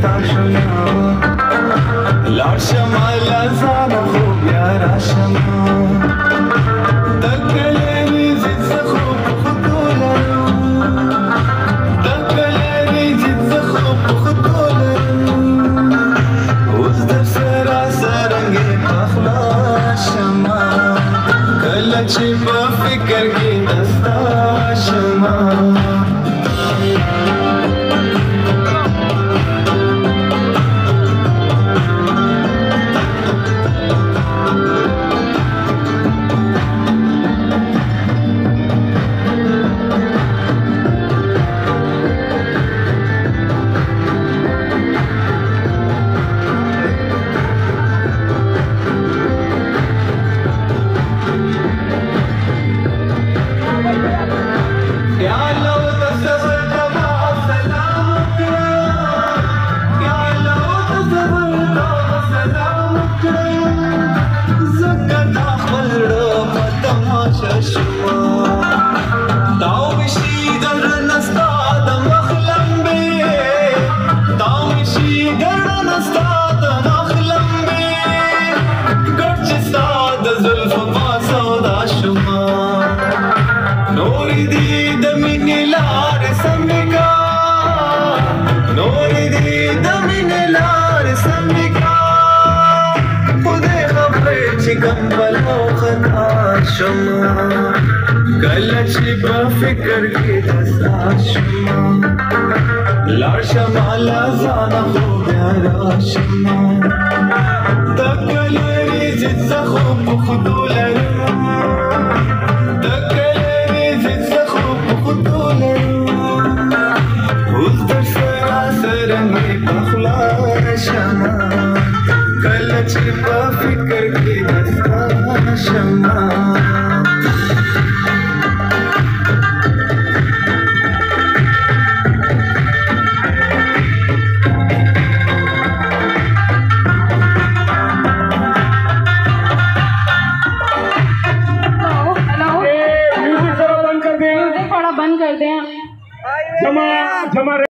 دستا شما لاړ شمه له ځانه خو بیا راشمه د کلي ضد زه خو پښتو لرم د کلي ضد زه خو پښتو لرم اوس درسره څرنګې پخلا شمه کله چې په فکر کې دستا شمه نورې دې د مینې لارې سمې کا نورې دې د مینې لارې سمې کا خدای خبرې چې کوم بلا خطا شمه کله چې په فکر کې دستا شمه لاړ شمه له ځانه خو بیا راشمه د کلي ضد زه خو پښتو لرم اوس درسره څرنګې پخلا شمه کله چې په فکر کې دستا شمه